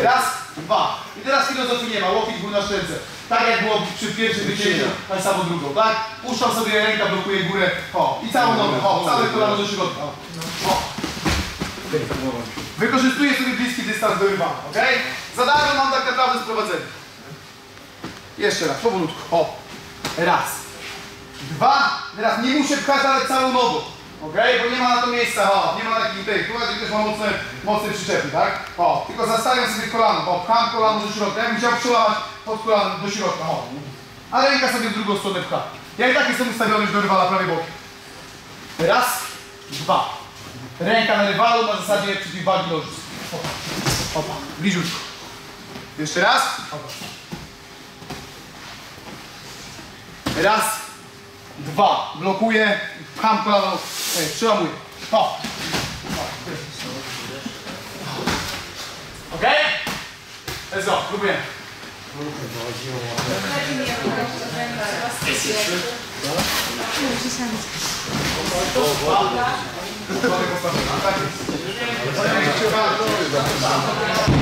Raz, dwa. I teraz filozofii nie ma, łokieć był na szczęce. Tak jak było przy pierwszym wycięciu, tak samo drugą, tak? Puszczam sobie ręka, blokuję górę, ho. I całą nogę, ho, całe kolano do środka. Ho. Wykorzystuję sobie bliski dystans do rywala, ok? Za darmo mam tak naprawdę sprowadzenie. Jeszcze raz, powolutku, ho. Raz. Dwa. Teraz nie muszę pchać nawet całą nogą. Ok? Bo nie ma na to miejsca, o, nie ma takich tych. Tu też ma mocne przyczepy, tak? O, tylko zastawiam sobie kolano, o, pcham kolano do środka. Ja bym chciał przełamać pod kolano do środka, o. A ręka sobie w drugą stronę pcha. Ja i tak jestem ustawiony już do rywala prawie bokiem. Raz, dwa. Ręka na rywalu na zasadzie przeciwwagi nożyc. Opa, opa, bliziutko. Jeszcze raz. Opa. Raz, dwa. Blokuję, pcham kolano, przełamuję. O. Ok? Let's go, próbujemy. Tak jest.